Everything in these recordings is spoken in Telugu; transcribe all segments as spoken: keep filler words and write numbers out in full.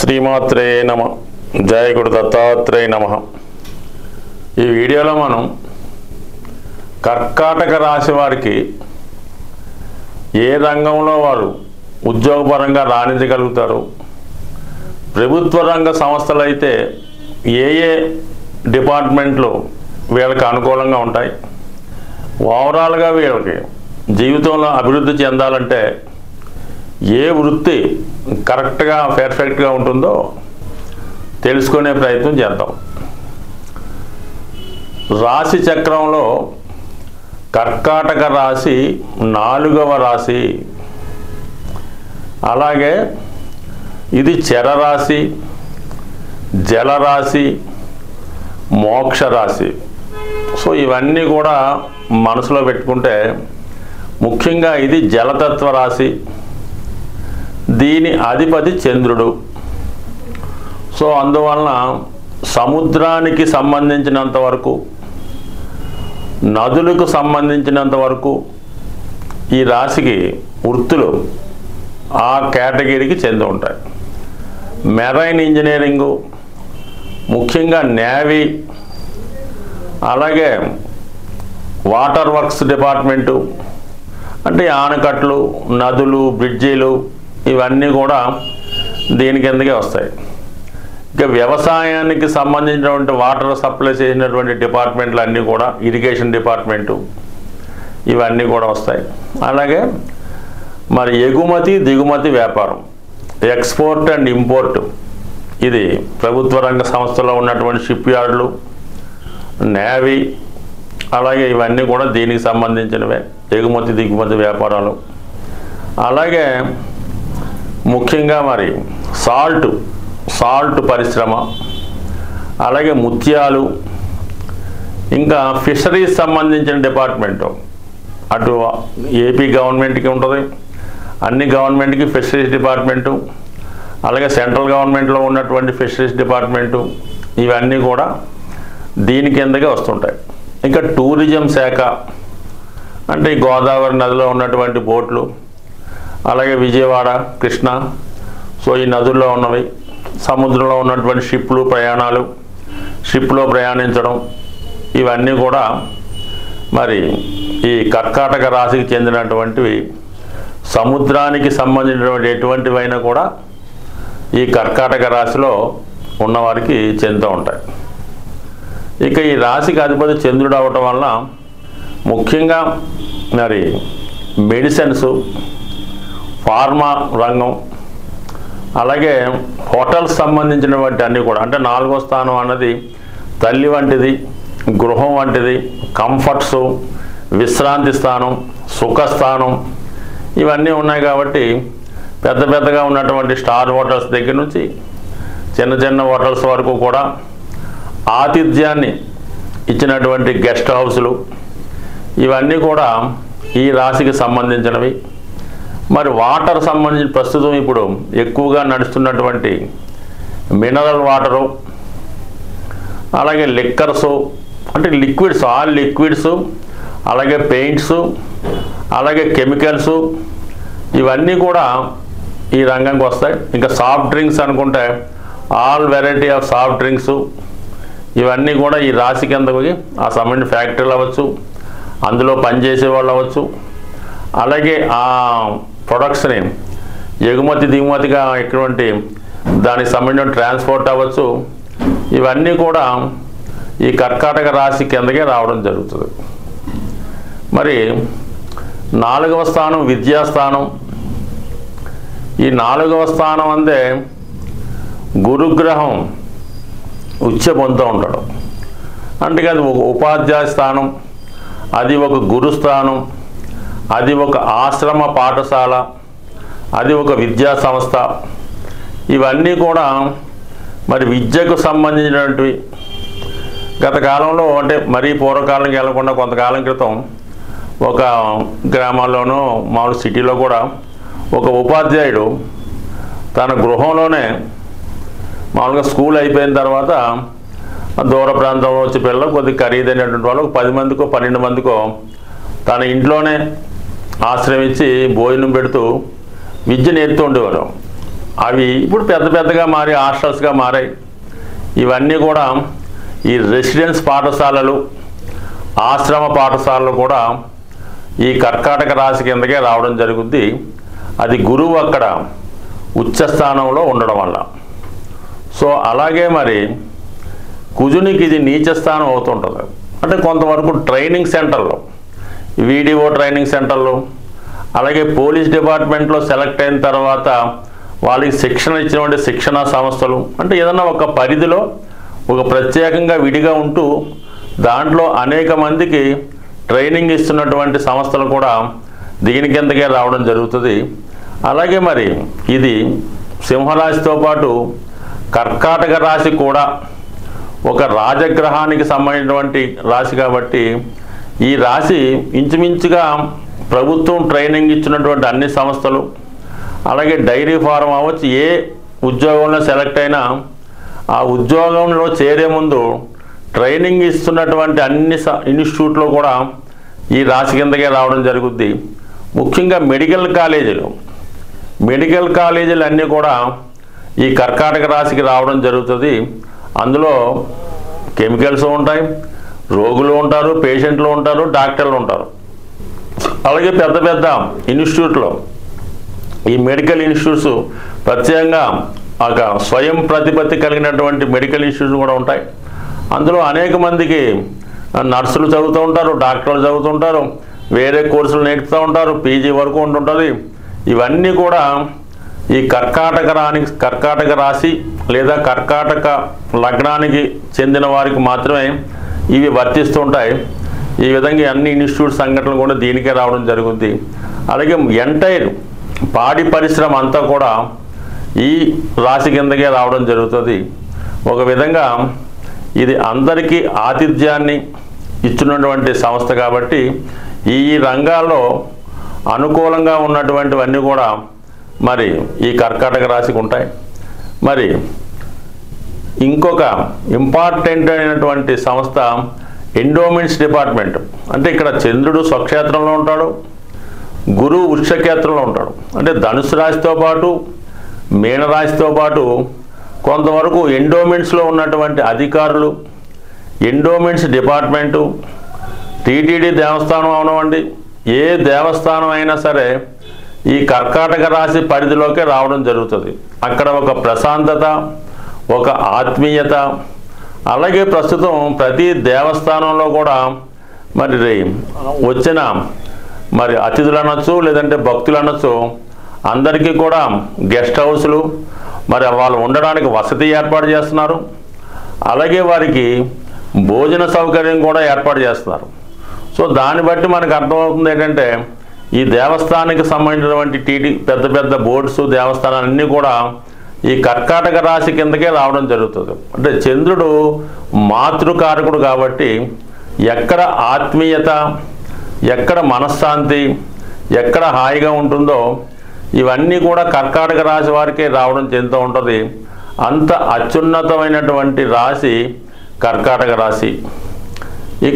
శ్రీమాత్రే నమ. జయ గురు దత్తాత్రేయ నమ. ఈ వీడియోలో మనం కర్కాటక రాశి వారికి ఏ రంగంలో వారు ఉద్యోగపరంగా రాణించగలుగుతారు, ప్రభుత్వ రంగ సంస్థలు అయితే ఏ ఏ డిపార్ట్మెంట్లు వీళ్ళకి అనుకూలంగా ఉంటాయి, ఓవరాల్గా వీళ్ళకి జీవితంలో అభివృద్ధి చెందాలంటే ఏ వృత్తి కరెక్ట్గా పర్ఫెక్ట్గా ఉంటుందో తెలుసుకునే ప్రయత్నం చేద్దాం. రాశి చక్రంలో కర్కాటక రాశి నాలుగవ రాశి. అలాగే ఇది చరరాశి, జలరాశి, మోక్ష రాశి. సో ఇవన్నీ కూడా మనసులో పెట్టుకుంటే, ముఖ్యంగా ఇది జలతత్వ రాశి, దీని అధిపతి చంద్రుడు. సో అందువలన సముద్రానికి సంబంధించినంత వరకు, నదులకు సంబంధించినంత వరకు ఈ రాశికి వృత్తులు ఆ కేటగిరీకి చెంది ఉంటాయి. మెరైన్ ఇంజనీరింగు, ముఖ్యంగా నేవీ, అలాగే వాటర్ వర్క్స్ డిపార్ట్మెంటు, అంటే ఆనకట్లు, నదులు, బ్రిడ్జీలు, ఇవన్నీ కూడా దీని కిందకే వస్తాయి. ఇక వ్యవసాయానికి సంబంధించినటువంటి వాటర్ సప్లై చేసినటువంటి డిపార్ట్మెంట్లు అన్నీ కూడా, ఇరిగేషన్ డిపార్ట్మెంటు, ఇవన్నీ కూడా వస్తాయి. అలాగే మరి ఎగుమతి దిగుమతి వ్యాపారం, ఎక్స్పోర్ట్ అండ్ ఇంపోర్ట్, ఇది ప్రభుత్వ రంగ సంస్థలో ఉన్నటువంటి షిప్ యార్డులు, నేవీ, అలాగే ఇవన్నీ కూడా దీనికి సంబంధించినవే, ఎగుమతి దిగుమతి వ్యాపారాలు. అలాగే ముఖ్యంగా మరి సాల్ట్ సాల్ట్ పరిశ్రమ, అలాగే ముత్యాలు, ఇంకా ఫిషరీస్ సంబంధించిన డిపార్ట్మెంటు, అటు ఏపీ గవర్నమెంట్కి ఉంటుంది, అన్ని గవర్నమెంట్కి ఫిషరీస్ డిపార్ట్మెంటు, అలాగే సెంట్రల్ గవర్నమెంట్లో ఉన్నటువంటి ఫిషరీస్ డిపార్ట్మెంటు, ఇవన్నీ కూడా దీని కిందకే వస్తుంటాయి. ఇంకా టూరిజం శాఖ, అంటే గోదావరి నదిలో ఉన్నటువంటి బోట్లు, అలాగే విజయవాడ, కృష్ణ, సో ఈ నదుల్లో ఉన్నవి, సముద్రంలో ఉన్నటువంటి షిప్లు ప్రయాణాలు, షిప్లో ప్రయాణించడం, ఇవన్నీ కూడా మరి ఈ కర్కాటక రాశికి చెందినటువంటివి. సముద్రానికి సంబంధించినటువంటి ఎటువంటివైనా కూడా ఈ కర్కాటక రాశిలో ఉన్నవారికి చెందుతూ ఉంటాయి. ఇక ఈ రాశికి అధిపతి చంద్రుడు అవటం వల్ల ముఖ్యంగా మరి మెడిసిన్స్, ఫార్మా రంగం, అలాగే హోటల్స్ సంబంధించినటువంటి అన్నీ కూడా, అంటే నాలుగో స్థానం అన్నది తల్లి వంటిది, గృహం వంటిది, కంఫర్ట్స్, విశ్రాంతి స్థానం, సుఖస్థానం, ఇవన్నీ ఉన్నాయి. కాబట్టి పెద్ద పెద్దగా ఉన్నటువంటి స్టార్ హోటల్స్ దగ్గర నుంచి చిన్న చిన్న హోటల్స్ వరకు కూడా ఆతిథ్యాన్ని ఇచ్చినటువంటి గెస్ట్ హౌస్లు, ఇవన్నీ కూడా ఈ రాశికి సంబంధించినవి. మరి వాటర్ సంబంధించి ప్రస్తుతం ఇప్పుడు ఎక్కువగా నడుస్తున్నటువంటి మినరల్ వాటరు, అలాగే లిక్కర్సు, అంటే లిక్విడ్స్, ఆల్ లిక్విడ్స్, అలాగే పెయింట్స్, అలాగే కెమికల్స్, ఇవన్నీ కూడా ఈ రంగంకి వస్తాయి. ఇంకా సాఫ్ట్ డ్రింక్స్ అనుకుంటే all variety of soft drinks, ఇవన్నీ కూడా ఈ రాశి కిందకి ఆ సంబంధించిన ఫ్యాక్టరీలు అవ్వచ్చు, అందులో పనిచేసే వాళ్ళు అవ్వచ్చు, అలాగే ఆ ప్రొడక్ట్స్ని ఎగుమతి దిగుమతిగా ఎటువంటి దానికి సంబంధించిన ట్రాన్స్పోర్ట్ అవ్వచ్చు, ఇవన్నీ కూడా ఈ కర్కాటక రాశి కిందకే రావడం జరుగుతుంది. మరి నాలుగవ స్థానం విద్యాస్థానం. ఈ నాలుగవ స్థానం అందే గురుగ్రహం ఉచ్చ పొందుతూ ఉంటాడు. అంటే అది ఒక ఉపాధ్యాయ స్థానం, అది ఒక గురుస్థానం, అది ఒక ఆశ్రమ పాఠశాల, అది ఒక విద్యా సంస్థ, ఇవన్నీ కూడా మరి విద్యకు సంబంధించినటువంటివి. గత కాలంలో, అంటే మరీ పూర్వకాలంకి వెళ్లకుండా కొంతకాలం క్రితం ఒక గ్రామాల్లోనూ మామూలు సిటీలో కూడా ఒక ఉపాధ్యాయుడు తన గృహంలోనే మామూలుగా స్కూల్ అయిపోయిన తర్వాత దూర ప్రాంతంలో వచ్చే పిల్లలు కొద్దిగా ఖరీదైనటువంటి వాళ్ళు పది మందికో పన్నెండు మందికో తన ఇంట్లోనే ఆశ్రమించి భోజనం పెడుతూ విద్య నేర్పుతూ ఉండేవారు. అవి ఇప్పుడు పెద్ద పెద్దగా మారి హాస్టల్స్గా మారాయి. ఇవన్నీ కూడా ఈ రెసిడెన్స్ పాఠశాలలు, ఆశ్రమ పాఠశాలలు కూడా ఈ కర్కాటక రాశి కిందకే రావడం జరుగుద్ది. అది గురువు అక్కడ ఉచ్చస్థానంలో ఉండడం వల్ల. సో అలాగే మరి కుజునికి ఇది నీచ స్థానం అవుతుంటుంది. అంటే కొంతవరకు ట్రైనింగ్ సెంటర్లో, వీడియో ట్రైనింగ్ సెంటర్లు, అలాగే పోలీస్ డిపార్ట్మెంట్లో సెలెక్ట్ అయిన తర్వాత వాళ్ళకి శిక్షణ ఇచ్చినటువంటి శిక్షణా సంస్థలు, అంటే ఏదన్నా ఒక పరిధిలో ఒక ప్రత్యేకంగా విడిగా ఉంటూ దాంట్లో అనేక మందికి ట్రైనింగ్ ఇస్తున్నటువంటి సంస్థలు కూడా దీని కిందకే రావడం జరుగుతుంది. అలాగే మరి ఇది సింహరాశితో పాటు కర్కాటక రాశి కూడా ఒక రాజగ్రహానికి సంబంధించినటువంటి రాశి కాబట్టి ఈ రాశి ఇంచుమించుగా ప్రభుత్వం ట్రైనింగ్ ఇచ్చినటువంటి అన్ని సంస్థలు, అలాగే డైరీ ఫారం అవ్వచ్చు, ఏ ఉద్యోగంలో సెలెక్ట్ అయినా ఆ ఉద్యోగంలో చేరే ముందు ట్రైనింగ్ ఇస్తున్నటువంటి అన్ని ఇన్స్టిట్యూట్లో కూడా ఈ రాశి కిందకే రావడం జరుగుద్ది. ముఖ్యంగా మెడికల్ కాలేజీలు మెడికల్ కాలేజీలు అన్నీ కూడా ఈ కర్కాటక రాశికి రావడం జరుగుతుంది. అందులో కెమికల్స్ ఉంటాయి, రోగులు ఉంటారు, పేషెంట్లు ఉంటారు, డాక్టర్లు ఉంటారు. అలాగే పెద్ద పెద్ద ఇన్స్టిట్యూట్లో ఈ మెడికల్ ఇన్స్టిట్యూట్స్ ప్రత్యేకంగా ఒక స్వయం ప్రతిపత్తి కలిగినటువంటి మెడికల్ ఇన్స్టిట్యూట్స్ కూడా ఉంటాయి. అందులో అనేక మందికి నర్సులు చదువుతూ ఉంటారు, డాక్టర్లు చదువుతూ ఉంటారు, వేరే కోర్సులు నేర్పుతూ ఉంటారు, పీజీ వరకు ఉంటుంటుంది. ఇవన్నీ కూడా ఈ కర్కాటక రాని కర్కాటక రాశి లేదా కర్కాటక లగ్నానికి చెందిన వారికి మాత్రమే ఇవి వర్తిస్తూ ఉంటాయి. ఈ విధంగా అన్ని ఇన్స్టిట్యూట్ సంఘటనలు కూడా దీనికే రావడం జరుగుతుంది. అలాగే ఎంటైర్ పాడి పరిశ్రమ అంతా కూడా ఈ రాశి కిందకే రావడం జరుగుతుంది. ఒక విధంగా ఇది అందరికీ ఆతిథ్యాన్ని ఇచ్చినటువంటి సంస్థ కాబట్టి ఈ రంగాల్లో అనుకూలంగా ఉన్నటువంటివన్నీ కూడా మరి ఈ కర్కాటక రాశికి ఉంటాయి. మరి ఇంకొక ఇంపార్టెంట్ అయినటువంటి సంస్థ ఎండోమెంట్స్ డిపార్ట్మెంట్. అంటే ఇక్కడ చంద్రుడు స్వక్షేత్రంలో ఉంటాడు, గురువు వృక్షక్షేత్రంలో ఉంటాడు. అంటే ధనుసు రాశితో పాటు మీనరాశితో పాటు కొంతవరకు ఎండోమెంట్స్లో ఉన్నటువంటి అధికారులు, ఎండోమెంట్స్ డిపార్ట్మెంటు, టీటీడీ దేవస్థానం అవనివ్వండి, ఏ దేవస్థానం అయినా సరే ఈ కర్కాటక రాశి పరిధిలోకే రావడం జరుగుతుంది. అక్కడ ఒక ప్రశాంతత, ఒక ఆత్మీయత, అలాగే ప్రస్తుతం ప్రతి దేవస్థానంలో కూడా మరి వచ్చిన మరి అతిథులు అనొచ్చు, లేదంటే భక్తులు అనొచ్చు, అందరికీ కూడా గెస్ట్ హౌస్లు, మరి వాళ్ళు ఉండడానికి వసతి ఏర్పాటు చేస్తున్నారు. అలాగే వారికి భోజన సౌకర్యం కూడా ఏర్పాటు చేస్తున్నారు. సో దాన్ని బట్టి మనకు అర్థమవుతుంది ఏంటంటే ఈ దేవస్థానానికి సంబంధించినటువంటి టీటీ పెద్ద పెద్ద బోర్డ్స్, దేవస్థానాలన్నీ కూడా ఈ కర్కాటక రాశి కిందకే రావడం జరుగుతుంది. అంటే చంద్రుడు మాతృకారకుడు కాబట్టి ఎక్కడ ఆత్మీయత, ఎక్కడ మనశ్శాంతి, ఎక్కడ హాయిగా ఉంటుందో ఇవన్నీ కూడా కర్కాటక రాశి వారికే రావడం చెందుతూ ఉంటుంది. అంత అత్యున్నతమైనటువంటి రాశి కర్కాటక రాశి. ఇక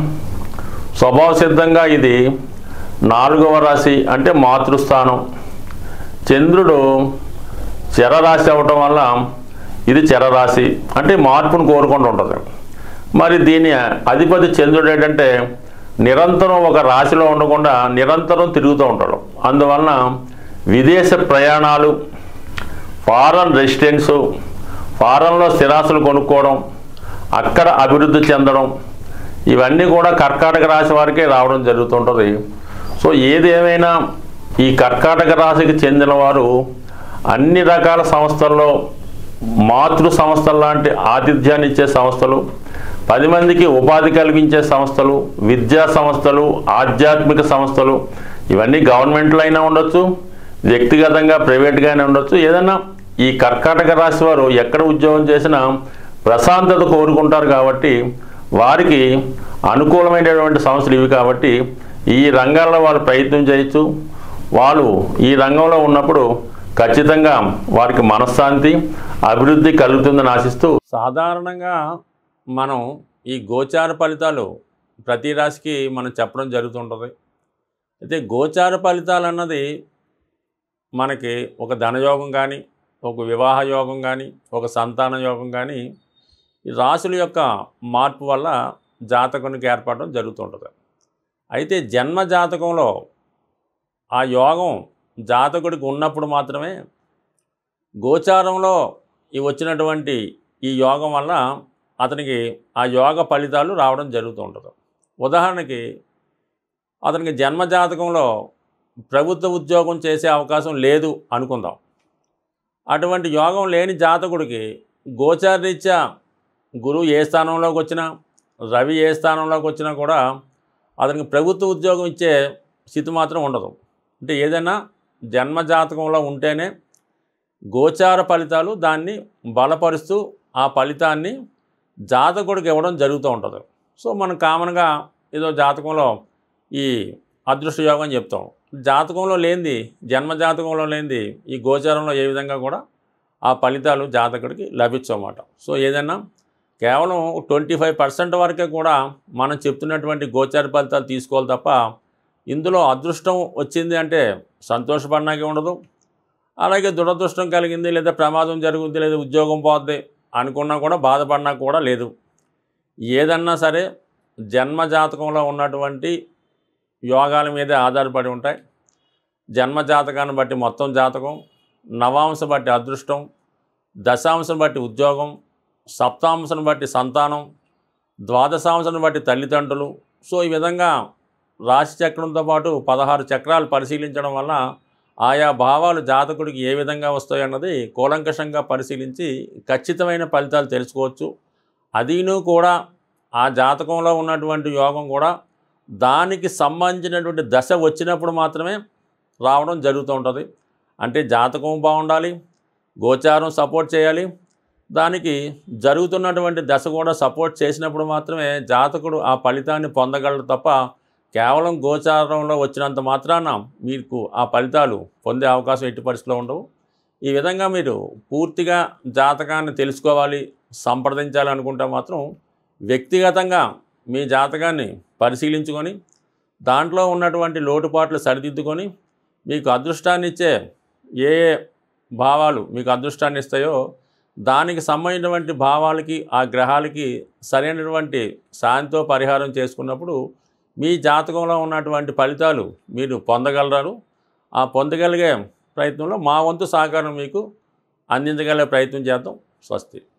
స్వభావ సిద్ధంగా ఇది నాలుగవ రాశి, అంటే మాతృస్థానం. చంద్రుడు చరరాశి అవ్వటం వల్ల ఇది చరరాశి, అంటే మార్పును కోరుకుంటూ ఉంటుంది. మరి దీని అధిపతి చంద్రుడు ఏంటంటే నిరంతరం ఒక రాశిలో ఉండకుండా నిరంతరం తిరుగుతూ ఉంటాడు. అందువలన విదేశ ప్రయాణాలు, ఫారెన్ రెసిడెన్సు, ఫారెన్లో స్థిరాస్తులు కొనుక్కోవడం, అక్కడ అభివృద్ధి చెందడం, ఇవన్నీ కూడా కర్కాటక రాశి వారికే రావడం జరుగుతుంటుంది. సో ఏది ఏమైనా ఈ కర్కాటక రాశికి చెందిన వారు అన్ని రకాల సంస్థల్లో, మాతృ సంస్థల లాంటి ఆతిథ్యాన్ని ఇచ్చే సంస్థలు, పది మందికి ఉపాధి కలిగించే సంస్థలు, విద్యా సంస్థలు, ఆధ్యాత్మిక సంస్థలు, ఇవన్నీ గవర్నమెంట్లో అయినా ఉండొచ్చు, వ్యక్తిగతంగా ప్రైవేట్గానే ఉండొచ్చు. ఏదైనా ఈ కర్కాటక రాశి వారు ఎక్కడ ఉద్యోగం చేసినా ప్రశాంతత కోరుకుంటారు కాబట్టి వారికి అనుకూలమైనటువంటి సంస్థలు ఇవి. కాబట్టి ఈ రంగాల్లో వాళ్ళు ప్రయత్నం చేయొచ్చు. వాళ్ళు ఈ రంగంలో ఉన్నప్పుడు ఖచ్చితంగా వారికి మనశ్శాంతి, అభివృద్ధి కలుగుతుందని ఆశిస్తూ, సాధారణంగా మనం ఈ గోచార ఫలితాలు ప్రతి రాశికి మనం చెప్పడం జరుగుతుంటుంది. అయితే గోచార ఫలితాలు అన్నది మనకి ఒక ధనయోగం కానీ, ఒక వివాహ యోగం కానీ ఒక సంతాన యోగం కానీ ఈ రాశుల యొక్క మార్పు వల్ల జాతకునికి ఏర్పడడం జరుగుతుంటుంది. అయితే జన్మ జాతకంలో ఆ యోగం జాతకుడికి ఉన్నప్పుడు మాత్రమే గోచారంలో ఈ వచ్చినటువంటి ఈ యోగం వల్ల అతనికి ఆ యోగ ఫలితాలు రావడం జరుగుతూ ఉంటుంది. ఉదాహరణకి అతనికి జన్మ జాతకంలో ప్రభుత్వ ఉద్యోగం చేసే అవకాశం లేదు అనుకుందాం. అటువంటి యోగం లేని జాతకుడికి గోచారరీత్యా గురువు ఏ స్థానంలోకి వచ్చినా, రవి ఏ స్థానంలోకి వచ్చినా కూడా అతనికి ప్రభుత్వ ఉద్యోగం ఇచ్చే స్థితి మాత్రం ఉండదు. అంటే ఏదైనా జన్మ జాతకంలో ఉంటేనే గోచార ఫలితాలు దాన్ని బలపరుస్తూ ఆ ఫలితాన్ని జాతకుడికి ఇవ్వడం జరుగుతూ ఉంటుంది. సో మనం కామన్గా ఏదో జాతకంలో ఈ అదృష్ట యోగం చెప్తాం. జాతకంలో లేనిది, జన్మ జాతకంలో లేనిది ఈ గోచారంలో ఏ విధంగా కూడా ఆ ఫలితాలు జాతకుడికి లభించమాట. సో ఏదైనా కేవలం ట్వంటీ ఫైవ్ పర్సెంట్ వరకే కూడా మనం చెప్తున్నటువంటి గోచార ఫలితాలు తీసుకోవాలి తప్ప ఇందులో అదృష్టం వచ్చింది అంటే సంతోషపడడానికి ఉండదు. అలాగే దురదృష్టం కలిగింది లేదా ప్రమాదం జరుగుద్ది లేదా ఉద్యోగం పోద్ది అనుకున్నా కూడా బాధపడినా కూడా లేదు. ఏదన్నా సరే జన్మ జాతకంలో ఉన్నటువంటి యోగాల మీదే ఆధారపడి ఉంటాయి. జన్మ జాతకాన్ని బట్టి మొత్తం జాతకం, నవాంశం బట్టి అదృష్టం, దశాంశం బట్టి ఉద్యోగం, సప్తాంశం బట్టి సంతానం, ద్వాదశాంశం బట్టి తల్లిదండ్రులు. సో ఈ విధంగా రాశి చక్రంతో పాటు పదహారు చక్రాలు పరిశీలించడం వల్ల ఆయా భావాలు జాతకుడికి ఏ విధంగా వస్తాయన్నది కూలంకషంగా పరిశీలించి ఖచ్చితమైన ఫలితాలు తెలుసుకోవచ్చు. అదీను కూడా ఆ జాతకంలో ఉన్నటువంటి యోగం కూడా దానికి సంబంధించినటువంటి దశ వచ్చినప్పుడు మాత్రమే రావడం జరుగుతూ ఉంటుంది. అంటే జాతకం బాగుండాలి, గోచారం సపోర్ట్ చేయాలి, దానికి జరుగుతున్నటువంటి దశ కూడా సపోర్ట్ చేసినప్పుడు మాత్రమే జాతకుడు ఆ ఫలితాన్ని పొందగలడు తప్ప కేవలం గోచారంలో వచ్చినంత మాత్రాన మీకు ఆ ఫలితాలు పొందే అవకాశం ఎట్టి పరిస్థితిలో ఉండవు. ఈ విధంగా మీరు పూర్తిగా జాతకాన్ని తెలుసుకోవాలి, సంప్రదించాలి అనుకుంటే మాత్రం వ్యక్తిగతంగా మీ జాతకాన్ని పరిశీలించుకొని దాంట్లో ఉన్నటువంటి లోటుపాట్లు సరిదిద్దుకొని మీకు అదృష్టాన్ని ఇచ్చే ఏ ఏ భావాలు మీకు అదృష్టాన్ని ఇస్తాయో దానికి సంబంధించినటువంటి భావాలకి ఆ గ్రహాలకి సరైనటువంటి శాంతితో పరిహారం చేసుకున్నప్పుడు మీ జాతకంలో ఉన్నటువంటి ఫలితాలు మీరు పొందగలరు. ఆ పొందగలిగే ప్రయత్నంలో మా వంతు సహకారం మీకు అందించగలిగే ప్రయత్నం చేద్దాం. స్వస్తి.